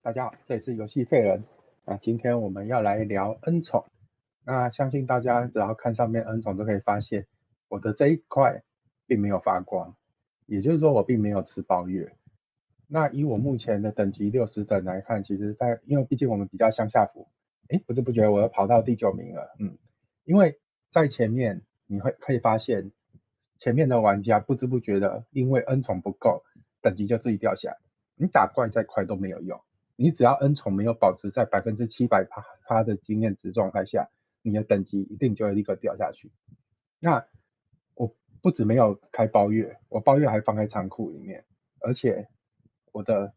大家好，这里是游戏废人。今天我们要来聊恩宠。那相信大家只要看上面恩宠，都可以发现我的这一块并没有发光，也就是说我并没有吃包月。那以我目前的等级60等来看，其实因为毕竟我们比较乡下服，不知不觉我又跑到第9名了。因为在前面可以发现，前面的玩家不知不觉的因为恩宠不够，等级就自己掉下来。你打怪再快都没有用。你只要恩宠没有保持在700%的经验值状态下，你的等级一定就会立刻掉下去。那我不止没有开包月，我包月还放在仓库里面，而且我的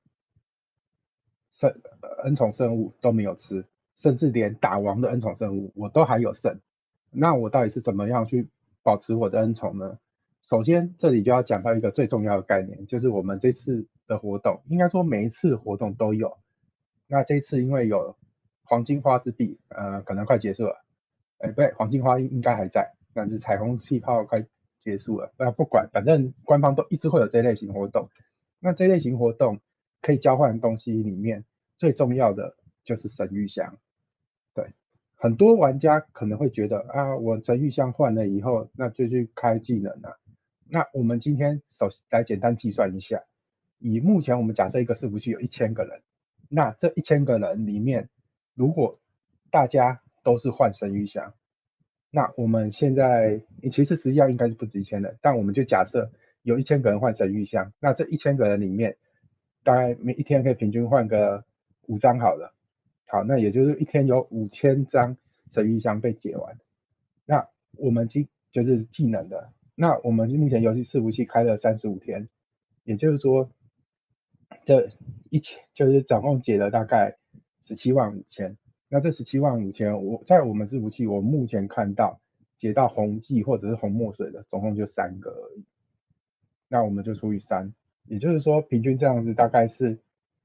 恩宠圣物都没有吃，甚至连打王的恩宠圣物我都还有剩。那我到底是怎么样去保持我的恩宠呢？首先，这里就要讲到一个最重要的概念，就是我们这次的活动，应该说每一次活动都有。那这一次因为有黄金花之币，可能快结束了。不对，黄金花应该还在，但是彩虹气泡快结束了。不管，反正官方都一直会有这类型活动。那这类型活动可以交换的东西里面，最重要的就是神谕箱。对，很多玩家可能会觉得我神谕箱换了以后，那就去开技能啊。那我们今天来简单计算一下，以目前我们假设一个伺服器有1000个人，那这1000个人里面，如果大家都是换神谕箱，那我们现在其实实际上应该是不止1000人，但我们就假设有1000个人换神谕箱，那这1000个人里面，大概每一天可以平均换个5张好了。好，那也就是一天有5000张神谕箱被解完。那我们就是技能的，那我们目前游戏伺服器开了35天，也就是说这就是总共解了大概175000。那这175000，在我们伺服器，我目前看到解到红记或者是红墨水的，总共就3个而已。那我们就除以3，也就是说平均这样子大概是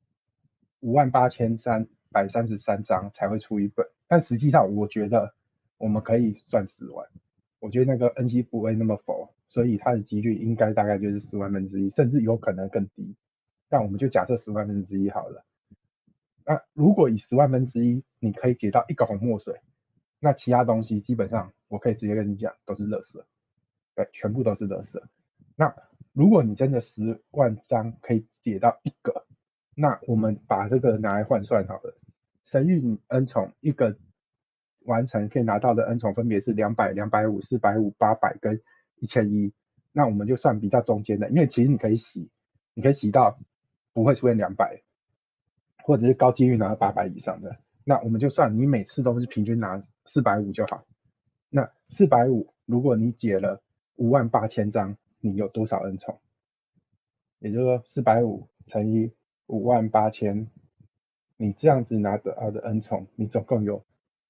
58333张才会出一本。但实际上我觉得我们可以赚10万，我觉得那个恩熙不会那么否，所以它的几率应该大概就是10万分之一，甚至有可能更低。但我们就假设10万分之一好了。那如果以10万分之一，你可以解到1个红墨水，那其他东西基本上我可以直接跟你讲都是垃圾，对，全部都是垃圾。那如果你真的10万张可以解到1个，那我们把这个拿来换算好了，神谕恩宠一个完成可以拿到的恩宠分别是200、250、450、800跟1100。那我们就算比较中间的，因为其实你可以洗到不会出现200，或者是高几率拿到800以上的。那我们就算你每次都是平均拿450就好。那450，如果你解了58000张，你有多少恩宠？也就是说450乘以58000，你这样子拿得到的恩宠，你总共有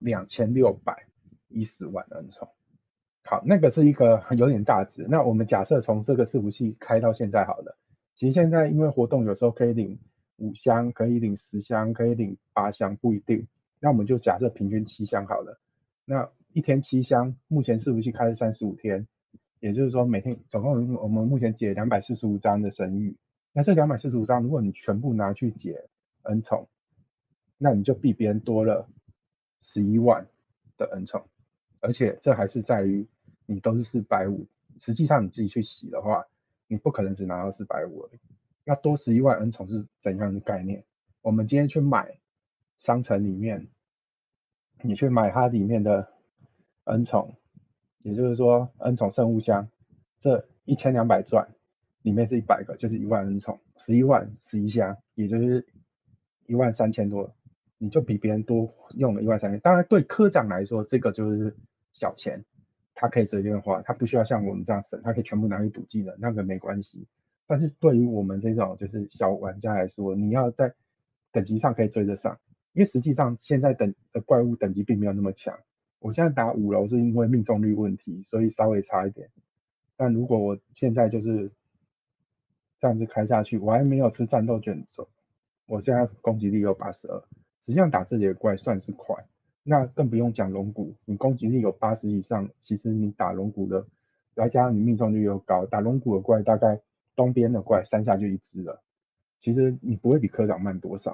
2610万恩宠。好，那个是一个有点大值。那我们假设从这个伺服器开到现在好了，其实现在因为活动有时候可以领5箱，可以领10箱，可以领8箱，不一定。那我们就假设平均7箱好了。那一天7箱，目前伺服器开了35天，也就是说每天总共我们目前解245张的神谕。那这245张，如果你全部拿去解恩宠，那你就比别人多了11万的恩宠。而且这还是在于你都是450，实际上你自己去洗的话，你不可能只拿到450而已。那多11万恩宠是怎样的概念？我们今天去买商城里面，你去买它里面的恩宠，也就是说恩宠圣物箱，这1200钻里面是100个，就是1万恩宠，11万11箱，也就是13000多，你就比别人多用了13000。当然对科长来说，这个就是小钱，他可以随便花，他不需要像我们这样省，他可以全部拿去赌技能，那个没关系。但是对于我们这种就是小玩家来说，你要在等级上可以追得上，因为实际上现在的怪物等级并没有那么强。我现在打5楼是因为命中率问题，所以稍微差一点。但如果我现在就是这样子开下去，我还没有吃战斗卷轴，我现在攻击力有82，实际上打这里的怪算是快。那更不用讲龙骨，你攻击力有80以上，其实你打龙骨的，再加上你命中率又高，打龙骨的怪大概东边的怪3下就1只了，其实你不会比科长慢多少。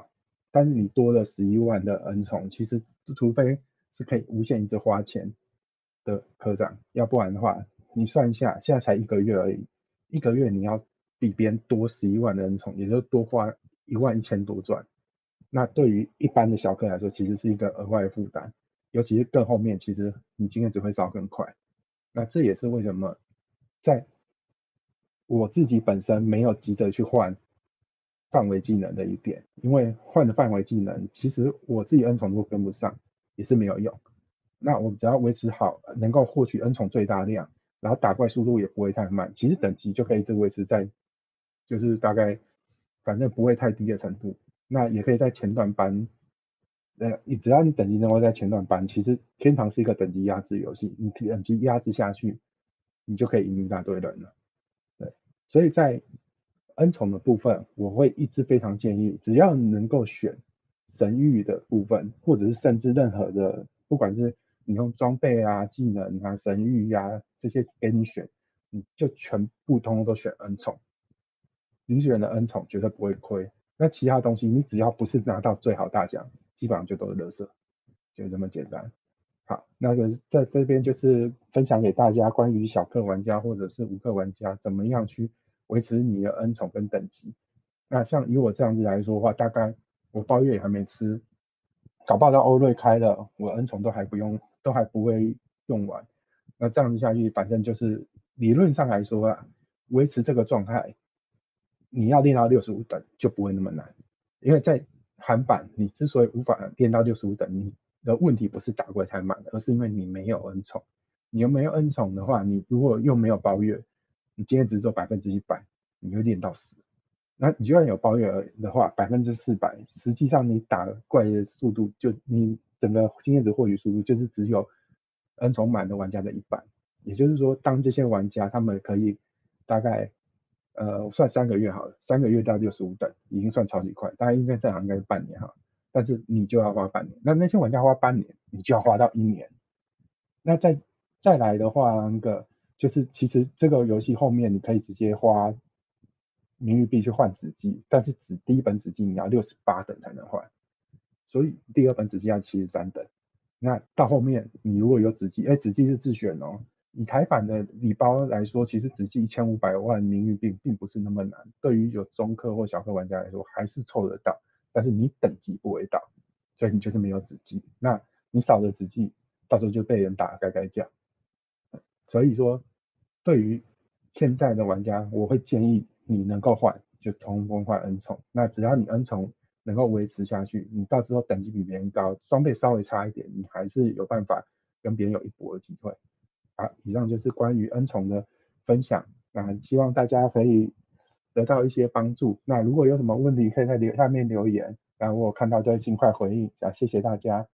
但是你多了11万的恩宠，其实除非是可以无限一直花钱的科长，要不然的话，你算一下，现在才1个月而已，一个月你要比别人多11万的恩宠，也就是多花11000多赚。那对于一般的小课来说，其实是一个额外的负担，尤其是更后面，其实你经验值会烧更快。那这也是为什么在我自己本身没有急着去换范围技能的一点，因为换的范围技能，其实我自己恩宠如果跟不上，也是没有用。那我们只要维持好能够获取恩宠最大量，然后打怪速度也不会太慢，其实等级就可以一直维持在就是大概反正不会太低的程度。那也可以在前段班，只要你等级能够在前段班，其实天堂是一个等级压制游戏，你等级压制下去，你就可以赢一大堆人了。对，所以在恩宠的部分，我会一直非常建议，只要你能够选神域的部分，或者是甚至任何的，不管是你用装备啊、技能啊、神域啊这些给你选，你就全部通通都选恩宠。你选的恩宠绝对不会亏。那其他东西你只要不是拿到最好大奖，基本上就都是垃圾，就这么简单。好，那个在这边就是分享给大家关于小氪玩家或者是无氪玩家怎么样去维持你的恩宠跟等级。那像以我这样子来说的话，大概我包月也还没吃，搞不好到欧瑞开了，我恩宠都还不用，都还不会用完。那这样子下去，反正就是理论上来说啊，维持这个状态，你要练到65等就不会那么难。因为在韩版，你之所以无法练到65等，你的问题不是打怪太慢，而是因为你没有恩宠。你又没有恩宠的话，你如果又没有包月，你今天只做100%，你会练到死。那你就算有包月的话，400%，实际上你打怪的速度，就你整个经验值获取速度，就是只有恩宠满的玩家的一半。也就是说，当这些玩家他们可以大概算3个月好了，3个月到65等已经算超级快，大概应该正常应该是半年哈，但是你就要花半年，那些玩家花半年，你就要花到1年。那再来的话，那个就是其实这个游戏后面你可以直接花名誉币去换纸机，但是第一本纸机你要68等才能换，所以第二本纸机要73等。那到后面你如果有纸机，纸机是自选哦。以台版的礼包来说，其实纸机1500万名誉币并不是那么难，对于有中氪或小氪玩家来说还是凑得到，但是你等级不会到，所以你就是没有纸机。那你少了纸机，到时候就被人打该该叫。所以说，对于现在的玩家，我会建议你能够换就通通换恩宠。那只要你恩宠能够维持下去，你到之后等级比别人高，装备稍微差一点，你还是有办法跟别人有一搏的机会。好，以上就是关于恩宠的分享，那希望大家可以得到一些帮助。那如果有什么问题，可以在下面留言，然后我看到就会尽快回应。谢谢大家。